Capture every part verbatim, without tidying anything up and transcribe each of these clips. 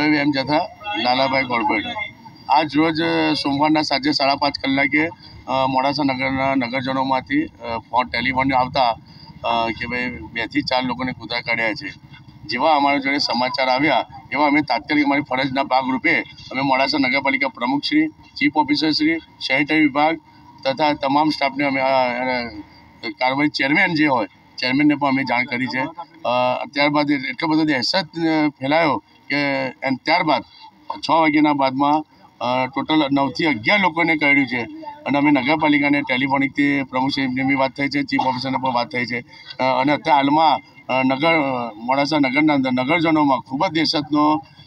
Soeb M Jatha Lalabhai corporator આજ રોજ સોમવારના સાંજે સાડા પાંચ કલાકે મોડાસા નગરના નગરજનોમાંથી ફોન ટેલિફોન આવતા કે ભાઈ બેથી ચાર લોકોને કૂતરા કાઢ્યા છે। જેવા અમારા જોડે સમાચાર આવ્યા એવા અમે તાત્કાલિક અમારી ફરજના ભાગરૂપે અમે મોડાસા નગરપાલિકા પ્રમુખશ્રી, ચીફ ઓફિસરશ્રી, સેનિટરી વિભાગ તથા તમામ સ્ટાફને અમે કાર્યવાહી ચેરમેન જે હોય ચેરમેનને પણ અમે જાણ કરી છે। ત્યારબાદ એટલો બધો દહેશત ફેલાયો કે ત્યારબાદ છ વાગ્યાના બાદમાં ટોટલ નવથી અગિયાર લોકોને કર્યું છે અને અમે નગરપાલિકાને ટેલિફોનિકથી પ્રમુખશ્રીને બી વાત થઈ છે, ચીફ ઓફિસરને પણ વાત થઈ છે અને અત્યારે હાલમાં નગર મોડાસા નગરના અંદર નગરજનોમાં ખૂબ જ દહેશતનો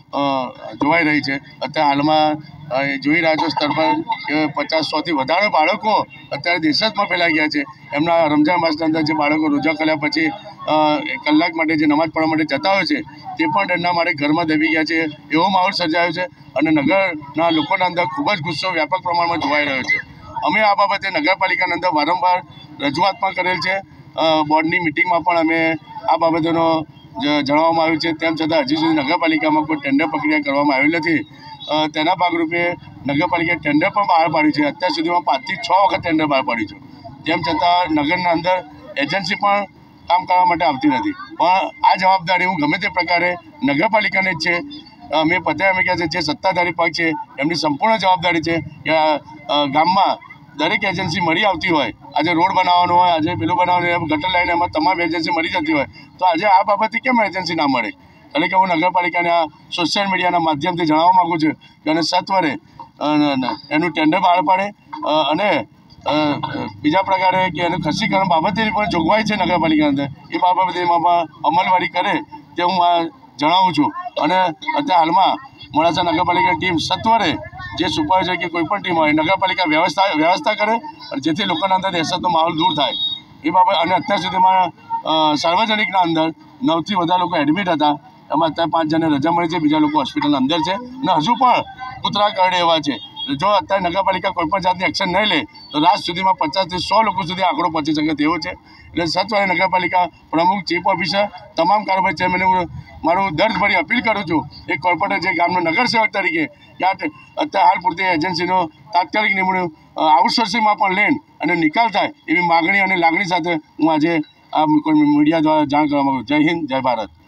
જોવાઈ રહી છે। અત્યારે હાલમાં જોઈ રહ્યા છો સ્તર પર કે પચાસ સોથી વધારે બાળકો અત્યારે દહેશતમાં ફેલાઈ ગયા છે। એમના રમઝાન માસના અંદર જે બાળકો રોજા કર્યા પછી કલાક માટે જે નમાઝ પઢવા માટે જતા હોય છે તે પણ એમના માટે ઘરમાં દબી ગયા છે। એવો માહોલ સર્જાયો છે અને નગરના લોકોના અંદર ખૂબ જ ગુસ્સો વ્યાપક પ્રમાણમાં જોવાઈ રહ્યો છે। અમે આ બાબતે નગરપાલિકાના અંદર વારંવાર રજૂઆત પણ કરેલ છે। બોર્ડની મિટિંગમાં પણ અમે આ બાબતોનો જણાવવામાં આવ્યું છે। તેમ છતાં હજી સુધી નગરપાલિકામાં કોઈ ટેન્ડર પ્રક્રિયા કરવામાં આવી નથી। તેના ભાગરૂપે નગરપાલિકાએ ટેન્ડર પણ બહાર પાડ્યું છે। અત્યાર સુધીમાં પાંચથી છ વખત ટેન્ડર બહાર પાડ્યું છે। તેમ છતાં નગરના અંદર એજન્સી પણ કામ કરવા માટે આવતી નથી। પણ આ જવાબદારી હું ગમે તે પ્રકારે નગરપાલિકાને જ છે। અમે પતે અમે કહે છે જે સત્તાધારી પક્ષ છે એમની સંપૂર્ણ જવાબદારી છે કે ગામમાં દરેક એજન્સી મળી આવતી હોય, આજે રોડ બનાવવાનો હોય, આજે પેલું બનાવવાનું હોય, ગટર લાઈન એમાં તમામ એજન્સી મળી જતી હોય તો આજે આ બાબતે કેમ એજન્સી ના મળે? એટલે કે હું નગરપાલિકાને આ સોશિયલ મીડિયાના માધ્યમથી જણાવવા માગું છું કે અને સત્વરે એનું ટેન્ડર બહાર પાડે અને બીજા પ્રકારે કે એનું ખસીકરણ બાબતેની પણ જોગવાઈ છે નગરપાલિકાની અંદર એ બાબતે એમાં અમલવારી કરે તે હું આ જણાવું છું। અને અત્યારે હાલમાં મોડાસા નગરપાલિકાની ટીમ સત્વરે જે સુપરવાઇઝર કે કોઈ પણ ટીમ હોય નગરપાલિકા વ્યવસ્થા વ્યવસ્થા કરે અને જેથી લોકોના અંદર દહેશતનો માહોલ દૂર થાય એ બાબત। અને અત્યાર સુધીમાં સાર્વજનિકના અંદર નવથી વધારે લોકો એડમિટ હતા, એમાં અત્યારે પાંચ જણને રજા મળી છે, બીજા લોકો હોસ્પિટલના અંદર છે અને હજુ પણ કૂતરા કરડે એવા છે। જો અત્યારે નગરપાલિકા કોઈપણ જાતની એક્શન નહીં લે તો રાત સુધીમાં પચાસથી સો લોકો સુધી આંકડો પહોંચી શકે તેવો છે। એટલે સત્વરે નગરપાલિકા પ્રમુખ, ચીફ ઓફિસર, તમામ કારોબારી ચેરમેનને હું મારું દર્દભરી અપીલ કરું છું એક કોર્પોરેટર જે ગામનો નગરસેવક તરીકે કે અત્યારે હાલ પૂરતી એજન્સીનો તાત્કાલિક નિમણૂક આઉટસોર્સિંગમાં પણ લેન અને નિકાલ થાય એવી માગણી અને લાગણી સાથે હું આજે આ મીડિયા દ્વારા જાણ કરવા માગું છું। જય હિન્દ, જય ભારત।